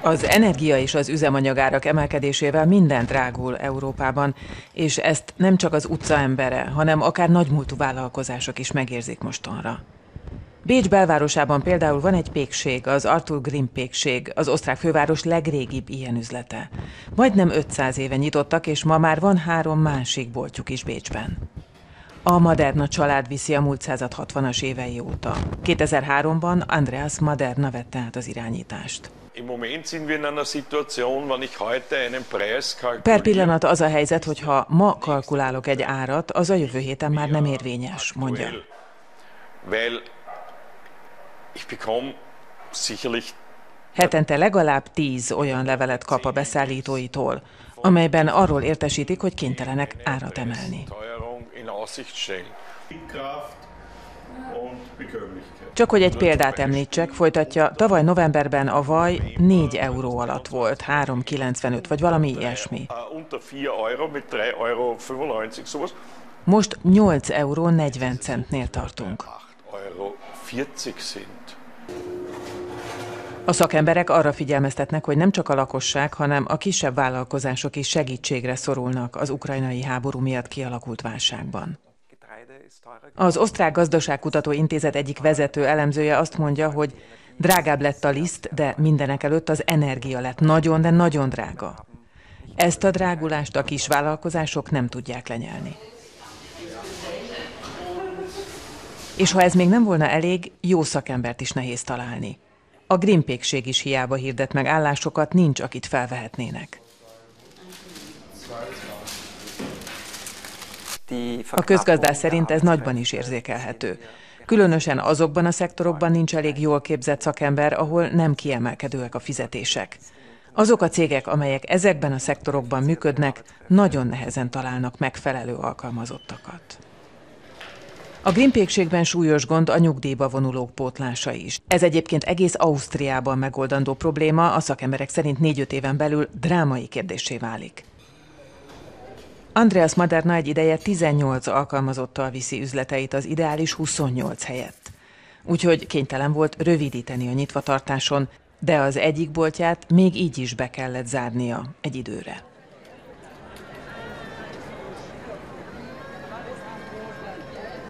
Az energia és az üzemanyagárak emelkedésével minden drágul Európában, és ezt nem csak az utcaembere, hanem akár nagymúltú vállalkozások is megérzik mostanra. Bécs belvárosában például van egy pékség, az Arthur Grimm pékség, az osztrák főváros legrégibb ilyen üzlete. Majdnem 500 éve nyitottak, és ma már van 3 másik boltjuk is Bécsben. A Maderna család viszi a múlt század 60-as évei óta. 2003-ban Andreas Maderna vette át az irányítást. Per pillanat az a helyzet, hogy ha ma kalkulálok egy árat, az a jövő héten már nem érvényes, mondja. Hetente legalább 10 olyan levelet kap a beszállítóitól, amelyben arról értesítik, hogy kénytelenek árat emelni. Csak hogy egy példát említsek, folytatja, tavaly novemberben a vaj 4 euró alatt volt, 3,95 vagy valami ilyesmi. Most 8,40 euró tartunk. A szakemberek arra figyelmeztetnek, hogy nem csak a lakosság, hanem a kisebb vállalkozások is segítségre szorulnak az ukrajnai háború miatt kialakult válságban. Az Osztrák Gazdaságkutató Intézet egyik vezető elemzője azt mondja, hogy drágább lett a liszt, de mindenekelőtt az energia lett nagyon, de nagyon drága. Ezt a drágulást a kisvállalkozások nem tudják lenyelni. És ha ez még nem volna elég, jó szakembert is nehéz találni. A Grimm pékség is hiába hirdet meg állásokat, nincs, akit felvehetnének. A közgazdász szerint ez nagyban is érzékelhető. Különösen azokban a szektorokban nincs elég jól képzett szakember, ahol nem kiemelkedőek a fizetések. Azok a cégek, amelyek ezekben a szektorokban működnek, nagyon nehezen találnak megfelelő alkalmazottakat. A Grimm pékségben súlyos gond a nyugdíjba vonulók pótlása is. Ez egyébként egész Ausztriában megoldandó probléma, a szakemberek szerint 4-5 éven belül drámai kérdéssé válik. Andreas Maderna egy ideje 18 alkalmazottal viszi üzleteit az ideális 28 helyett. Úgyhogy kénytelen volt rövidíteni a nyitvatartáson, de az egyik boltját még így is be kellett zárnia egy időre.